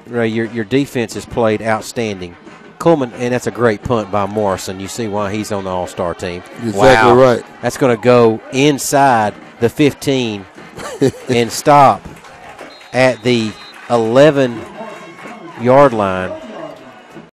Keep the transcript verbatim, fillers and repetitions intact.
Ray, your, your defense has played outstanding. Cullman, and that's a great punt by Morrison. You see why he's on the all-star team. Exactly wow. right. That's going to go inside the fifteen and stop at the eleven-yard line.